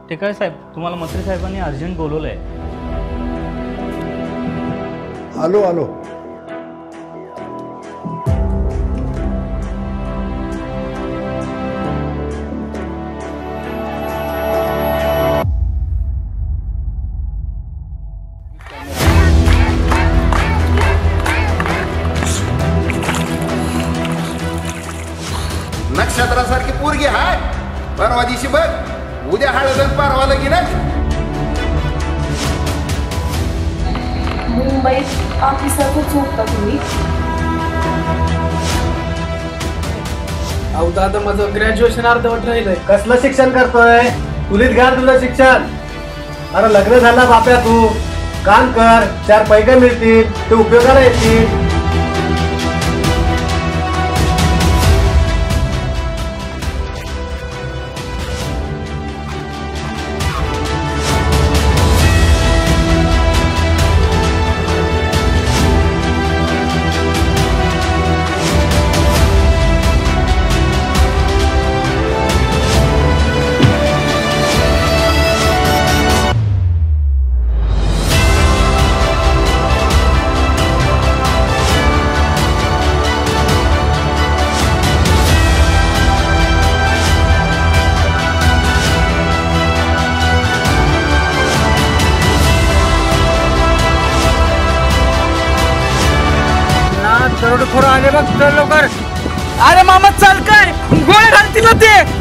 टेकाळे साहेब, तुम्हाला मंत्री साहेबांनी अर्जंट बोलवलंय. आलो आलो. नक्षत्रासारखी पोरगी हाय. परवा दिवशी बघ, उद्या हळद परवा लगीन. मुंबईत ऑफिसातच होता तुम्ही? अहो दादा, माझं ग्रॅज्युएशन अर्धवट राहिलंय. कसलं शिक्षण करतोय? तुलीत घाल तुझं शिक्षण. अरे लग्न झाला बाप्या, तू काम कर, 4 पैसे मिळतील, ते उपयोगाला येतील. दरोडेखोर आले बघ, चल लवकर. अरे मामा चल, काय गोळ्या घालतील ते.